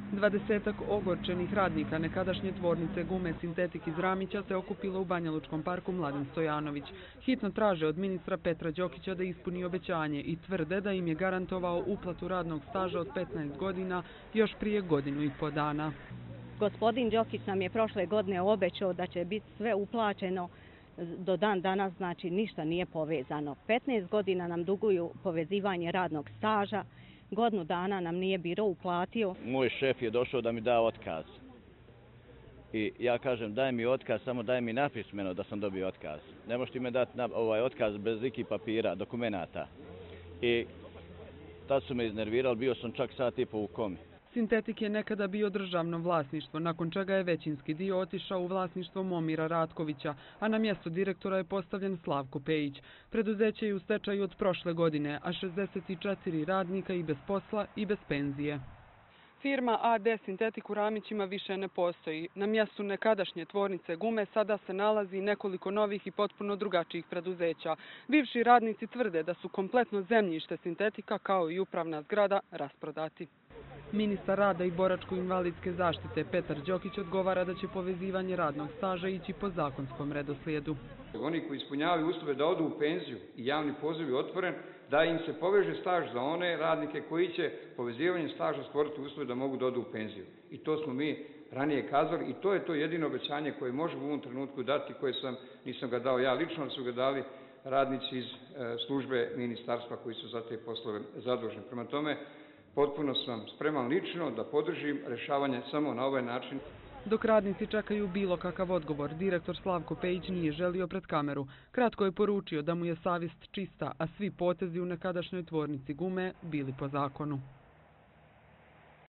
20-ak ogorčenih radnika nekadašnje tvornice gume Sintetik iz Ramića se okupilo u Banjalučkom parku Mladen Stojanović. Hitno traže od ministra Petra Đokića da ispuni obećanje i tvrde da im je garantovao uplatu radnog staža od 15 godina još prije godinu i po dana. Gospodin Đokić nam je prošle godine obećao da će biti sve uplaćeno. Do dan danas znači ništa nije povezano. 15 godina nam duguju povezivanje radnog staža. Godinu dana nam nije biro uplatio. Moj šef je došao da mi da otkaz. I ja kažem daj mi otkaz, samo daj mi napismeno da sam dobio otkaz. Ne možete mi dati otkaz bez ikih papira, dokumenata. I tad su me iznervirali, bio sam čak sat i po u komi. Sintetik je nekada bio državno vlasništvo, nakon čega je većinski dio otišao u vlasništvo Momira Ratkovića, a na mjesto direktora je postavljen Slavko Pejić. Preduzeće je u stečaju od prošle godine, a 64 radnika i bez posla i bez penzije. Firma AD Sintetik u Ramićima više ne postoji. Na mjestu nekadašnje tvornice gume sada se nalazi nekoliko novih i potpuno drugačijih preduzeća. Bivši radnici tvrde da su kompletno zemljište Sintetika kao i upravna zgrada rasprodati. Ministar rada i boračko-invalidske zaštite Petar Đokić odgovara da će povezivanje radnog staža ići po zakonskom redoslijedu. Oni koji ispunjavaju uslove da odu u penziju i javni poziv je otvoren, da im se poveže staž za one radnike koji će povezivanjem staža stvoriti uslove da mogu da odu u penziju. I to smo mi ranije kazali i to je to jedino obećanje koje možemo u ovom trenutku dati, koje nisam ga dao ja lično, ali su ga dali radnici iz službe ministarstva koji su za te poslove zaduženi. Prema tome, potpuno sam spreman lično da podržim rješavanje samo na ovaj način. Dok radnici čekaju bilo kakav odgovor, direktor Slavko Pejić nije želio pred kameru. Kratko je poručio da mu je savjest čista, a svi potezi u nekadašnjoj tvornici gume bili po zakonu.